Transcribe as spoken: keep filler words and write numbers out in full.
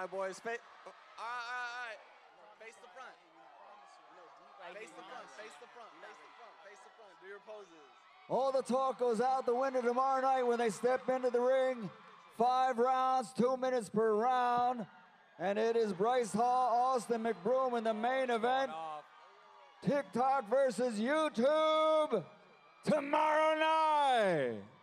right, boys. Face, all right, all right, all right. Face the front. Face the front, face the front, face the front, face the front. Do your poses. All the talk goes out the window tomorrow night when they step into the ring. Five rounds, two minutes per round. And it is Bryce Hall, Austin McBroom in the main event. TikTok versus YouTube tomorrow night.